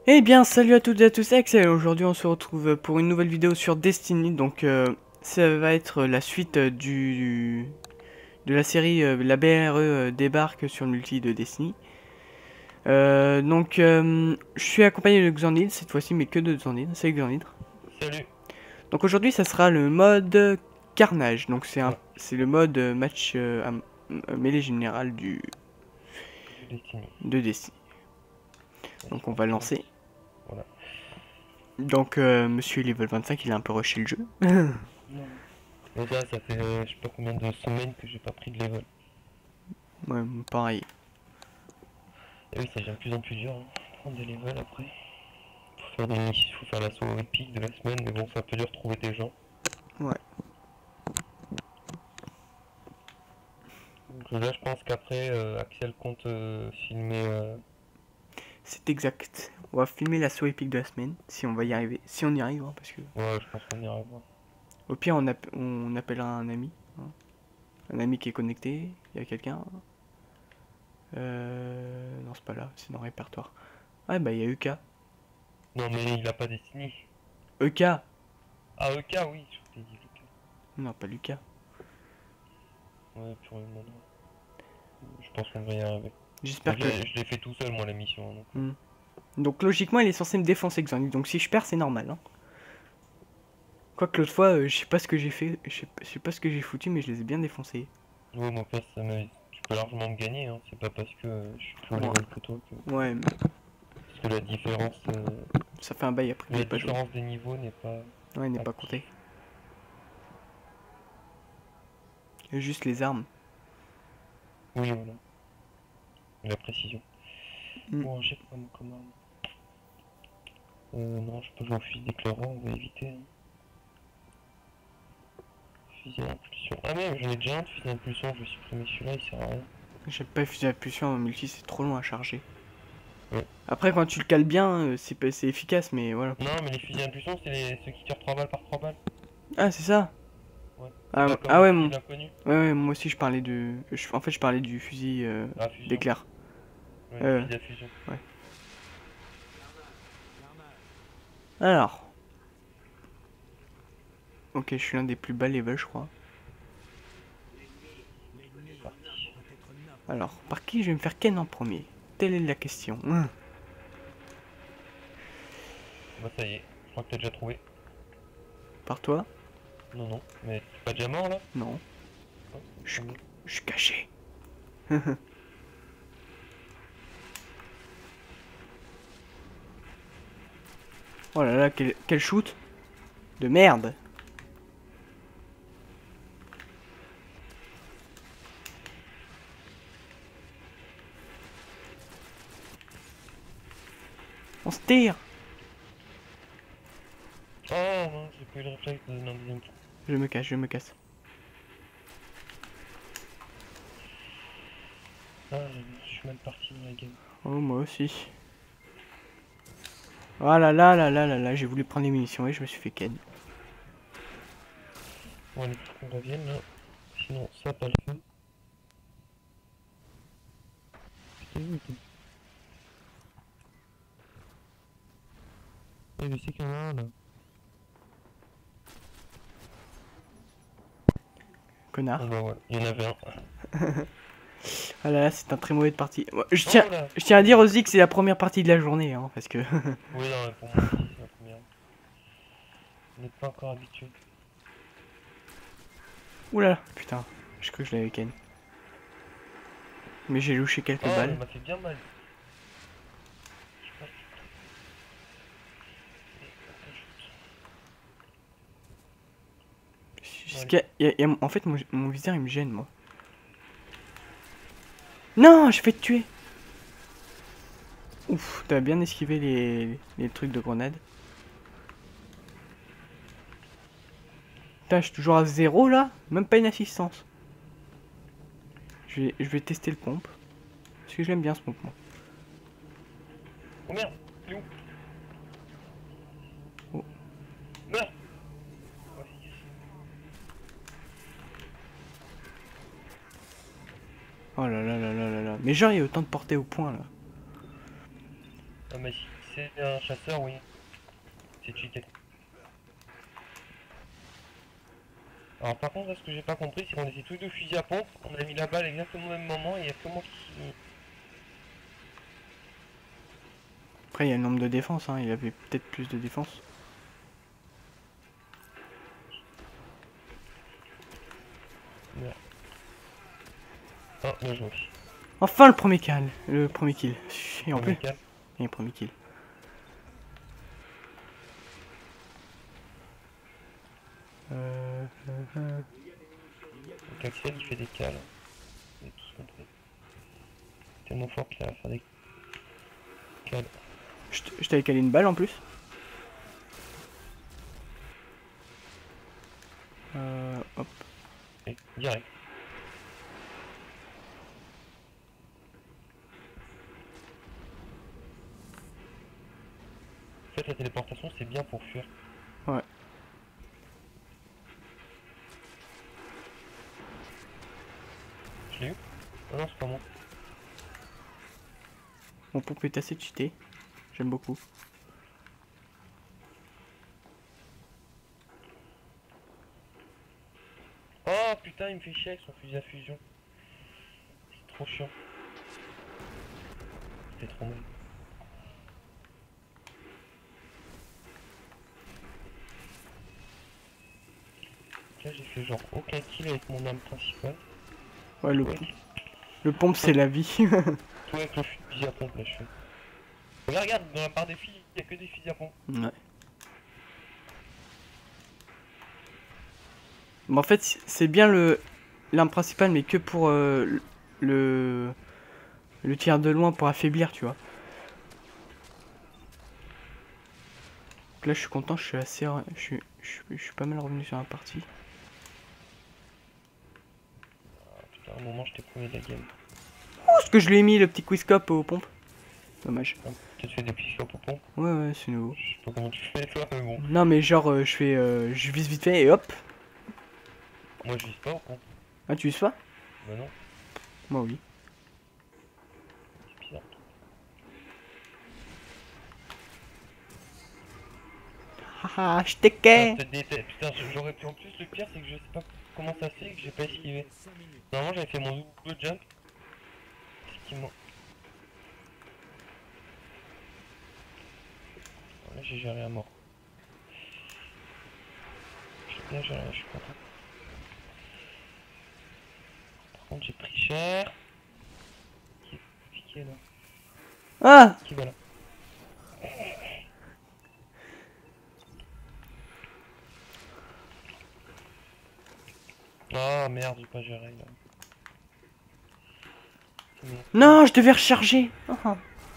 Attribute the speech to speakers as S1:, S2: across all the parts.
S1: Eh bien, salut à toutes et à tous, c'est Axel. Aujourd'hui, on se retrouve pour une nouvelle vidéo sur Destiny. Donc, ça va être la suite de la série La BRE débarque sur le multi de Destiny. Je suis accompagné de Xandid cette fois-ci, mais que de Xandid. Salut Xandid.
S2: Salut.
S1: Donc aujourd'hui, ça sera le mode Carnage. Donc,
S2: Ouais,
S1: c'est le mode match mêlée générale
S2: de Destiny.
S1: de Destiny.
S2: Ouais,
S1: Donc,
S2: c'est
S1: on va
S2: parti,
S1: lancer.
S2: Voilà.
S1: Donc, monsieur level 25, il a un peu rushé le jeu.
S2: Non. Mais là, ça fait je sais pas combien de semaines que j'ai pas pris de level.
S1: Ouais, pareil.
S2: Et oui, ça devient de plus en plus dur, hein. Prendre des levels après. Faut faire des missions, faut faire l'assaut épique de la semaine, mais bon, c'est un peu dur de trouver des gens.
S1: Ouais.
S2: Donc là, je pense qu'après, Axel compte filmer.
S1: C'est exact. On va filmer l'assaut épique de la semaine, si on va y arriver. Si on y arrive, hein, parce que...
S2: Ouais, je pense qu'on ira voir.
S1: Au pire, on appellera un ami. Hein. Un ami qui est connecté. Il y a quelqu'un. Non, c'est pas là, c'est dans le répertoire. Ah bah, il y a EK.
S2: Non, mais il a pas Destiny.
S1: EK.
S2: Ah, EK, oui, je t'ai dit EK.
S1: Non, pas Lucas.
S2: Ouais, pour le moment. Je pense qu'on va y arriver.
S1: J'espère que...
S2: Je l'ai fait tout seul, moi, la mission. Donc,
S1: Hmm. Donc, logiquement, il est censé me défoncer, Xandy. Donc, si je perds, c'est normal. Hein. Quoique l'autre fois, je sais pas ce que j'ai fait. Je sais pas ce que j'ai foutu, mais je les ai bien défoncés.
S2: ouais, mon père, tu peux largement me gagner, hein. C'est pas parce que je suis plus au
S1: Ouais,
S2: level que toi que.
S1: ouais, mais
S2: Parce que
S1: ça fait un bail après que
S2: la
S1: j'ai pas joué.
S2: différence des niveaux n'est pas
S1: Ouais, il n'est pas
S2: active.
S1: compté. Il y a juste les armes.
S2: Oui, voilà. Et la précision.
S1: Hmm.
S2: Bon, j'ai quoi comme commande. Non, je peux jouer au fusil d'éclairant, on va éviter, hein. Fusil d'impulsion. Ah mais j'en ai déjà un de fusil d'impulsion, je vais supprimer celui-là, il sert à rien.
S1: J'aime pas les fusils à pulsion en multi, c'est trop long à charger.
S2: Ouais.
S1: Après, quand tu le cales bien, c'est efficace, mais voilà.
S2: Non, mais les fusils d'impulsion, c'est ceux qui tirent 3 balles par 3 balles.
S1: Ah, c'est ça.
S2: Ouais. C'est
S1: Ah,
S2: pas comme
S1: ah
S2: le
S1: ouais,
S2: fusil de l'inconnu.
S1: moi aussi je parlais de... en fait, je parlais du fusil
S2: Ah, fusion.
S1: d'éclair.
S2: Ouais,
S1: Euh,
S2: fusil à fusion.
S1: ouais. Alors. Ok, je suis l'un des plus bas level, je crois.
S2: C'est parti.
S1: Alors, par qui je vais me faire ken en premier? Telle est la question.
S2: Bah ça y est, je crois que t'as déjà trouvé.
S1: Par toi?
S2: Non, non, mais t'es pas déjà mort là?
S1: Non.
S2: Oh,
S1: Je
S2: tant mieux.
S1: je suis caché. Oh là là, quel shoot de merde. On se tire.
S2: Oh non, j'ai pas eu le réflexe de donner un deuxième coup.
S1: Je me casse, je me casse.
S2: Ah, je suis mal parti dans la game.
S1: Oh, moi aussi. Oh là là là là là là, j'ai voulu prendre les munitions et je me suis fait ken.
S2: Bon, allez, faut qu'on revienne là. Sinon, ça pas le feu. Putain, où t'es? Eh, mais c'est qu'il y en a un là.
S1: Connard.
S2: Bon bah voilà, il y en avait un.
S1: Ah là là, c'est un très mauvais de partie. Ouais,
S2: Oh là!
S1: je tiens à dire aussi que c'est la première partie de la journée, hein, parce que...
S2: Oui, non, mais pour moi aussi, c'est la première. On n'est pas encore habitué.
S1: Oula, putain, je crois que je l'avais ken. Mais j'ai louché quelques
S2: Oh, il
S1: balles.
S2: m'a fait bien mal. Je sais pas.
S1: En fait, mon viseur, il me gêne, moi. Non, je vais te tuer. Ouf, t'as bien esquivé les trucs de grenade. Putain, je suis toujours à 0 là. Même pas une assistance. Je vais tester le pompe. Parce que j'aime bien ce pompe, moi.
S2: Oh merde! Il est où?
S1: Oh.
S2: Merde! Ouais, yes.
S1: Oh là là là là là là. Mais genre, il y a autant de portée au point là.
S2: Ah, mais c'est un chasseur, oui. C'est cheaté. Alors par contre, là, ce que j'ai pas compris, c'est qu'on était tous les deux fusils à pompe, on a mis la balle exactement au même moment, et il y a que moi qui...
S1: Après, il y a le nombre de défense, hein. Il avait peut-être plus de défense.
S2: Merde. Ah, bien joué.
S1: Enfin, le premier kill. Le premier kill. Et en plus,
S2: Premier calme.
S1: et le premier kill.
S2: Donc Axel, il fait des cales. On a tous compris. Tellement fort qu'il va faire des cales.
S1: Je t'avais calé une balle en plus. Hop.
S2: Et direct. En fait, la téléportation, c'est bien pour fuir.
S1: Ouais.
S2: Je l'ai eu? Ah non, c'est pas moi.
S1: Mon pompe est assez cheaté. J'aime beaucoup.
S2: Oh putain, il me fait chier avec son fusil à fusion. C'est trop chiant. C'était trop mal. Là, j'ai fait genre aucun kill avec mon arme principale.
S1: Ouais,
S2: Ouais.
S1: le pompe, c'est la vie.
S2: Tout avec le fusil à pompe, là, je fais. Regarde, dans la part des filles, il y a que des fusils à pompe.
S1: Ouais. Mais en fait, c'est bien l'arme principale, mais que pour le tir de loin pour affaiblir, tu vois. Donc là, je suis content, je suis assez, je suis pas mal revenu sur la partie.
S2: Ah putain, à un moment, j'étais premier de la game.
S1: Oh, ce que je lui ai mis le petit quizscope aux pompes. Dommage.
S2: Ah, tu fais des petits sur pompons.
S1: Ouais, ouais, c'est nouveau.
S2: Je sais pas comment tu fais, toi, mais bon.
S1: Non, mais genre, je vise vite fait et hop.
S2: Moi, je vise pas au pompe.
S1: Ah, tu vises pas?
S2: Bah non,
S1: Moi, oui.
S2: c'est bizarre.
S1: Haha, je t'ai
S2: Putain, putain, j'aurais pu. En plus, le pire, c'est que je sais pas comment ça se fait que j'ai pas esquivé. Normalement, j'avais fait mon double jump. Ce qui m'a. Là, j'ai géré à mort. J'ai bien géré, je suis content. Par contre, j'ai pris cher. Qui est là?
S1: Ah!
S2: Qui va là? Ah merde, j'ai pas géré là.
S1: Non, je devais recharger. Ah.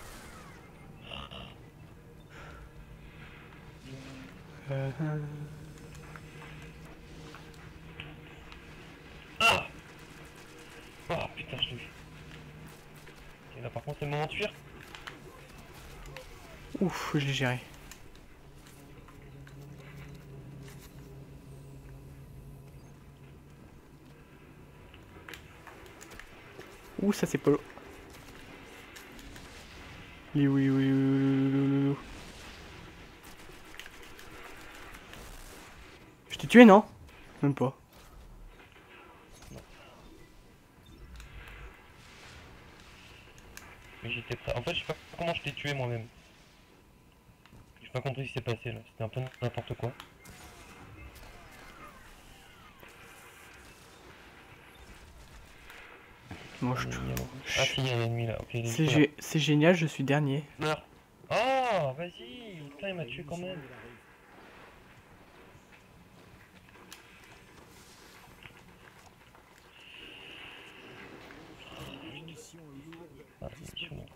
S2: Ah oh putain, je l'ai vu. Et là, par contre, c'est le moment de fuir.
S1: Ouf, je l'ai géré. Ouh, ça c'est Polo. Oui, oui, oui, oui, oui, oui. Je t'ai tué, non? Même pas.
S2: Mais j'étais prêt. En fait, je sais pas comment je t'ai tué moi-même. J'ai pas compris ce qui s'est passé là. C'était un peu n'importe quoi.
S1: Bon,
S2: Ah si, il y a un ennemi là. Ok, il est juste là.
S1: c'est génial, je suis dernier.
S2: Meurs. Oh, vas-y. Putain, il m'a tué quand même. Ah, munition lourde.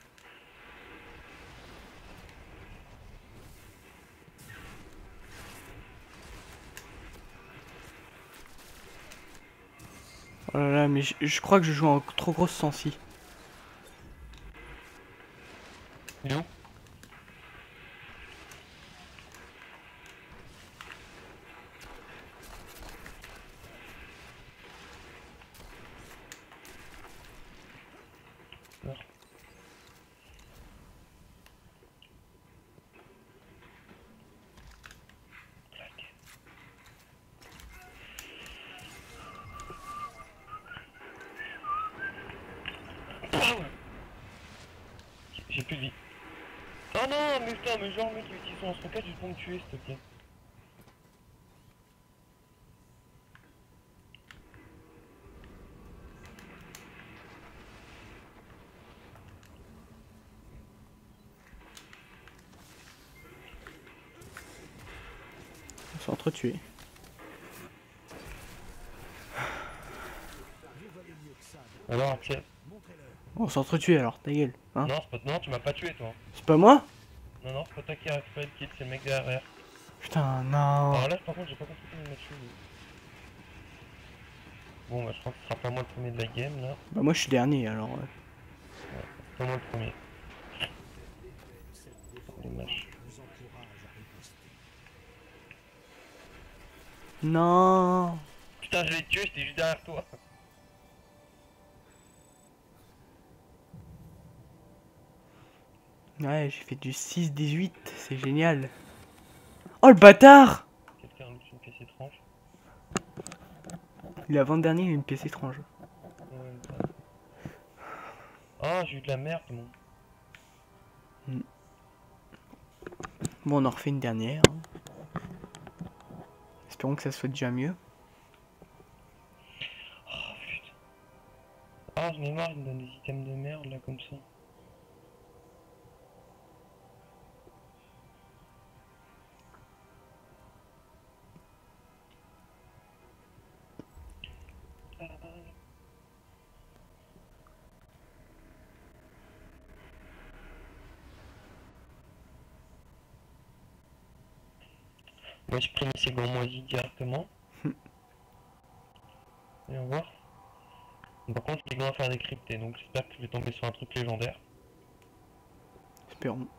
S1: Oh là là, mais je crois que je joue en trop grosse sensi.
S2: Il est où? Meurs. J'ai plus de vie. Oh non, mais putain, mais genre, mec, ils sont en stockage, ils vont me tuer, s'il te plaît.
S1: On s'est entretués.
S2: Alors, Axel.
S1: On s'est entretués alors, ta gueule. Hein?
S2: Non, c'est pas... non, tu m'as pas tué, toi.
S1: C'est pas moi?
S2: Non, non, c'est pas toi qui a récupéré le kill, c'est le mec derrière.
S1: Putain, non.
S2: Alors là, par contre, j'ai pas compris comment il m'a tué. Bon, bah, je crois que ce sera pas moi le premier de la game, là.
S1: Bah moi je suis dernier alors.
S2: Ouais, c'est pas moi le premier. Dommage.
S1: Non.
S2: Putain, je l'ai tué, j'étais juste derrière toi.
S1: Ouais, j'ai fait du 6-18, c'est génial. Oh le bâtard!
S2: Quelqu'un a loot une pièce étrange.
S1: Il est avant-dernier, il a une pièce étrange.
S2: Ouais, ah, j'ai eu de la merde, mon.
S1: Bon, on en refait une dernière. Espérons que ça soit déjà mieux.
S2: Oh putain. Ah, je m'ai marre, il me donne des items de merde là comme ça. Moi, je prends ces gants moisis directement. Et on va voir. Par contre, les gants à faire décrypter, donc j'espère que je vais tomber sur un truc légendaire.
S1: Espérons.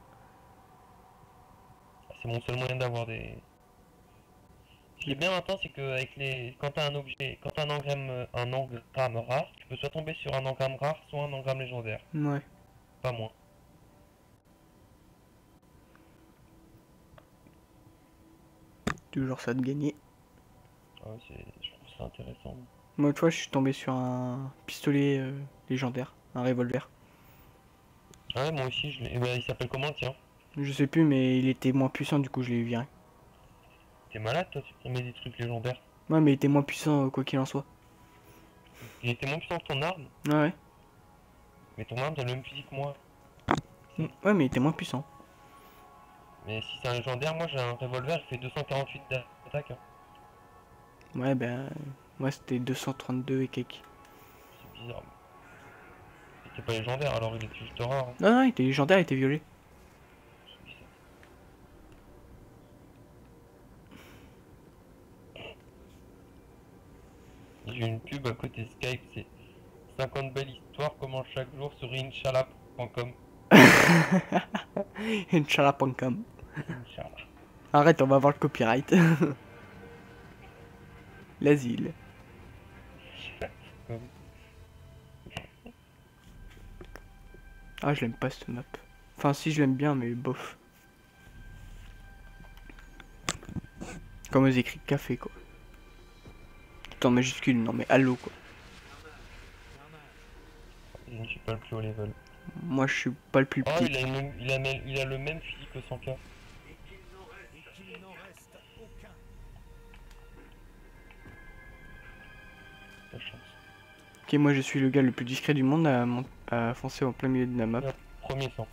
S2: C'est mon seul moyen d'avoir des... Ce qui est bien maintenant, c'est que avec les... quand t'as un objet, quand t'as un engramme rare, tu peux soit tomber sur un engramme rare, soit un engramme légendaire.
S1: Ouais.
S2: Pas moins.
S1: Toujours ça de gagner.
S2: Ah ouais, je trouve ça intéressant.
S1: Moi, tu vois, je suis tombé sur un pistolet légendaire, un revolver.
S2: Ah ouais, moi aussi, je l'ai... Eh ben, il s'appelle comment, tiens?
S1: Je sais plus, mais il était moins puissant, du coup, je l'ai viré.
S2: T'es malade, toi, tu prends des trucs légendaires.
S1: Ouais, mais il était moins puissant, quoi qu'il en soit.
S2: Il était moins puissant que ton arme,
S1: Ouais, ouais.
S2: mais ton arme, t'as le même physique que moi.
S1: Ouais, mais il était moins puissant.
S2: Mais si c'est un légendaire, moi j'ai un revolver, il fait 248 d'attaque. Hein.
S1: Ouais, ben. Moi, c'était 232 et quelques.
S2: C'est bizarre. Il était pas légendaire, alors il était juste rare. Hein.
S1: Non, non, il était légendaire, il était violet.
S2: C'est bizarre. J'ai une pub à côté Skype, c'est 50 belles histoires, comment chaque jour sur inchallah.com.
S1: Inch'Allah.com.
S2: Inch'Allah.
S1: Arrête, on va avoir le copyright. L'asile.
S2: Comme.
S1: Ah, je l'aime pas cette map. Enfin, si, je l'aime bien, mais bof. Comme aux écrits café, quoi. Tout en majuscule, non mais allô, quoi.
S2: Je ne suis pas le plus haut level.
S1: Moi, je suis pas le plus
S2: Oh,
S1: petit.
S2: il a le même physique que 100K. La chance.
S1: Ok, moi, je suis le gars le plus discret du monde à foncer en plein milieu de la map.
S2: Premier sang.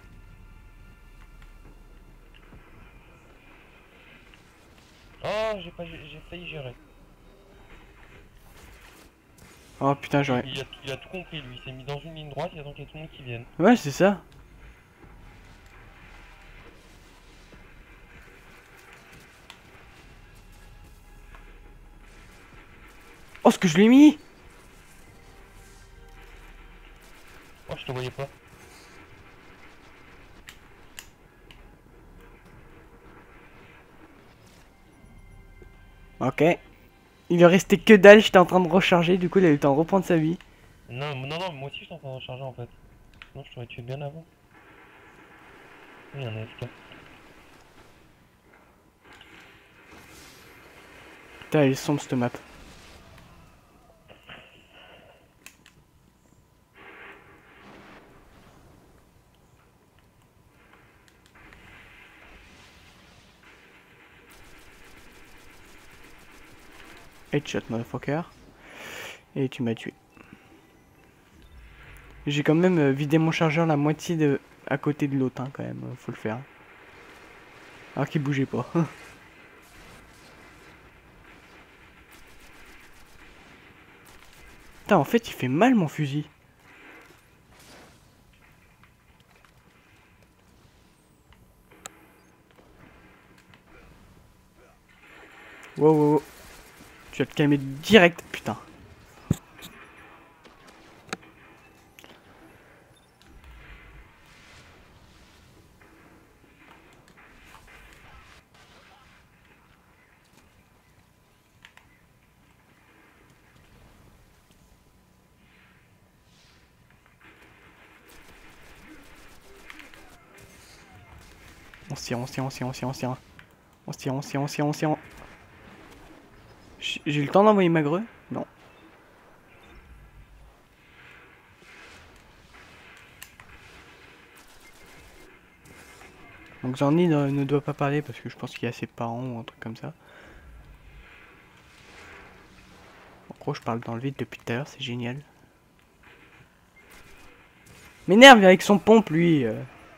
S2: Oh, j'ai failli gérer.
S1: Oh putain, j'aurais...
S2: Il a tout compris, lui. Il s'est mis dans une ligne droite, il attend qu'il y ait tout le monde qui vienne.
S1: Ouais, c'est ça. Oh, ce que je l'ai mis!
S2: Oh, je te voyais pas.
S1: Ok. Il lui restait que dalle, j'étais en train de recharger, du coup, il a eu le temps de reprendre sa vie.
S2: Non, non, non, moi aussi je suis en train de recharger en fait. Non, je t'aurais tué bien avant. Oui, il y en a AFK.
S1: Putain, elle est sombre cette map. Headshot, motherfucker. Et tu m'as tué. J'ai quand même vidé mon chargeur la moitié de à côté de l'autre, hein, quand même. Faut le faire. Alors qu'il bougeait pas. Putain, en fait, il fait mal mon fusil. Wow, wow, wow. Tu vas te calmer direct, putain. On se tire, on se tire, on se tire, on se tire, on se tire. On se tire, on se tire, on se tire, on se tire. J'ai eu le temps d'envoyer ma greu? Non. Donc Zorni ne doit pas parler parce que je pense qu'il y a ses parents ou un truc comme ça. En gros, je parle dans le vide depuis tout à l'heure, c'est génial. M'énerve avec son pompe, lui.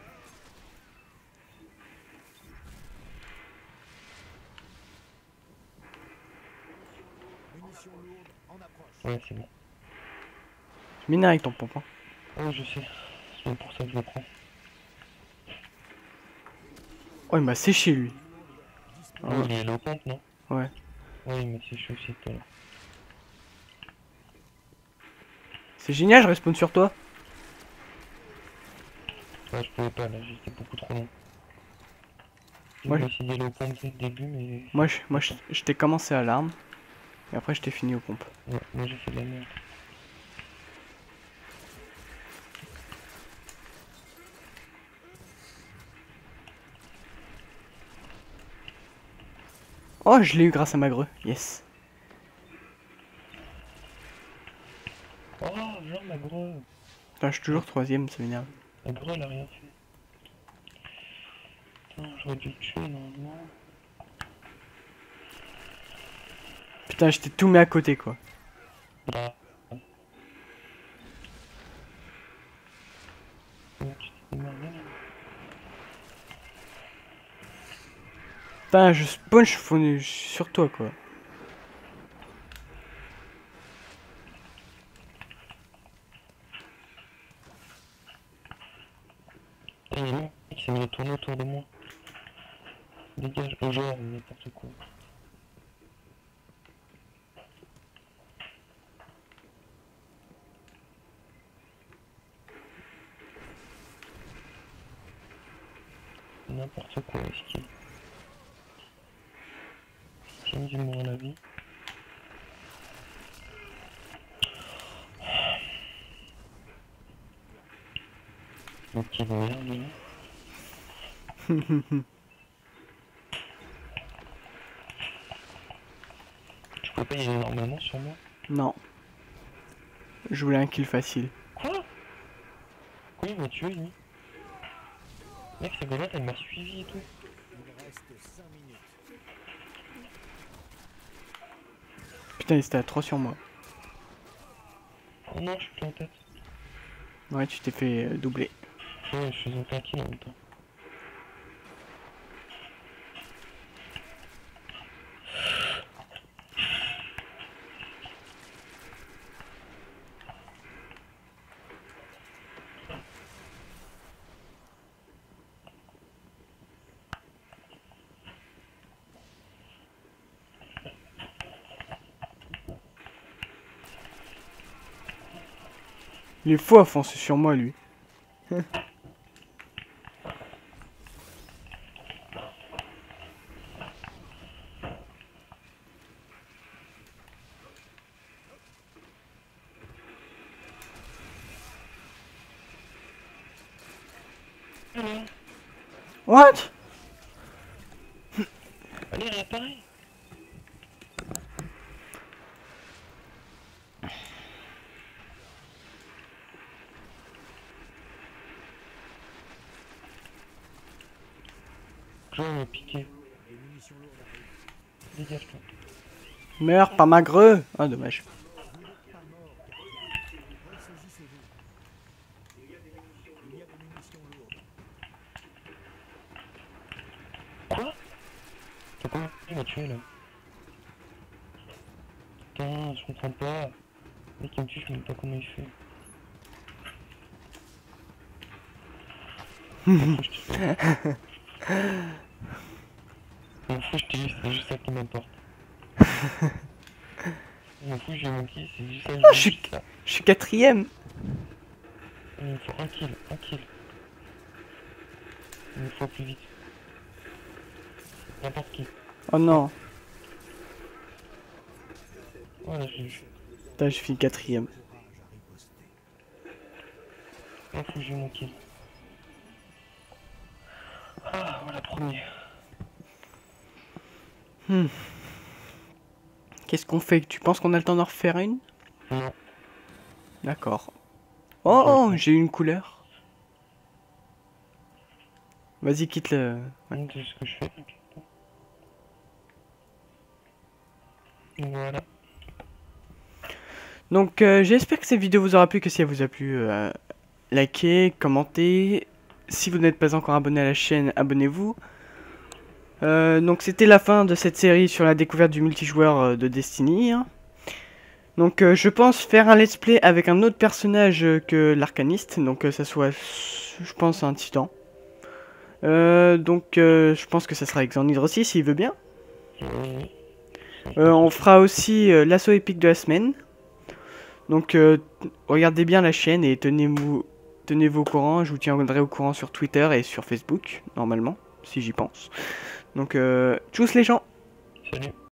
S2: Ouais, c'est bon.
S1: M'énerve avec ton pompe. Hein.
S2: Ouais, je sais. C'est pour ça que je le prends.
S1: Oh, il m'a séché, lui.
S2: Ah, il est au compte, non?
S1: Ouais.
S2: Ouais, il m'a séché aussi tout à l'heure.
S1: C'est génial, je respawn sur toi.
S2: Ouais, je pouvais pas là, j'étais beaucoup trop long. J'ai
S1: Ouais.
S2: essayé d'aller au pompe dès le début, mais.
S1: Moi je t'ai commencé à l'arme. Et après, je t'ai fini aux pompes.
S2: Ouais, moi j'ai fait de la merde.
S1: Oh, je l'ai eu grâce à ma greu. Yes.
S2: Oh, genre ma greu.
S1: Putain, je suis toujours troisième, ça m'énerve.
S2: La greu, elle a rien fait. Putain, j'aurais dû le tuer normalement.
S1: Putain, je t'ai tout mis à côté, quoi.
S2: Bah. Ouais, tu t'es démerdé là.
S1: Putain, je spawn, je suis sur toi, quoi.
S2: Il y a un mec qui s'est mis à tourner autour de moi. Dégage, oh, genre, n'importe quoi. N'importe quoi, ce qu'il. J'ai mis du mort à la vie. Le petit de merde, là. Tu peux pas y aller normalement sur moi?
S1: Non. Je voulais un kill facile.
S2: Quoi? Quoi, il m'a tué, lui? Mec, sa grenade, elle m'a suivi et tout.
S1: Putain, il était à 3 sur moi.
S2: Oh non, je suis plus en tête.
S1: Ouais, tu t'es fait doubler.
S2: Ouais, je faisais aucun kill en même temps.
S1: Il est fou à foncer sur moi, lui. What?
S2: Allez, réappareil! Jean m'a piqué. Dégage-toi.
S1: Meurs pas magreux. Ah, dommage.
S2: Quoi? T'as pas il m'a tué là. Putain, je comprends pas. Le mec il me tue, je sais même pas comment il fait. M'en fous, je t'ai eu, c'est juste ça qui m'importe. Je m'en fous, j'ai mon kill, c'est juste ça,
S1: Oh,
S2: je juste ça.
S1: je suis 4ème.
S2: Il me faut un kill, un kill. Il me faut plus vite. N'importe qui.
S1: Oh non.
S2: Voilà, je l'ai eu.
S1: Putain, je finis 4ème.
S2: Il me faut que j'ai mon kill. Ah, voilà, premier.
S1: Qu'est-ce qu'on fait? Tu penses qu'on a le temps d'en refaire une?
S2: Non.
S1: D'accord. Oh, j'ai eu une couleur. Vas-y, quitte le... Ouais.
S2: C'est ce que je fais. Voilà.
S1: Donc, j'espère que cette vidéo vous aura plu, que si elle vous a plu, likez, commentez. Si vous n'êtes pas encore abonné à la chaîne, abonnez-vous. Donc, c'était la fin de cette série sur la découverte du multijoueur de Destiny. Donc, je pense faire un let's play avec un autre personnage que l'arcaniste. Donc, ça soit, je pense, un titan. Je pense que ça sera avec Xandidre aussi, s'il veut bien. On fera aussi l'assaut épique de la semaine. Donc, regardez bien la chaîne et tenez-vous au courant. Je vous tiendrai au courant sur Twitter et sur Facebook, normalement, si j'y pense. Donc, tchuss les gens!
S2: Salut.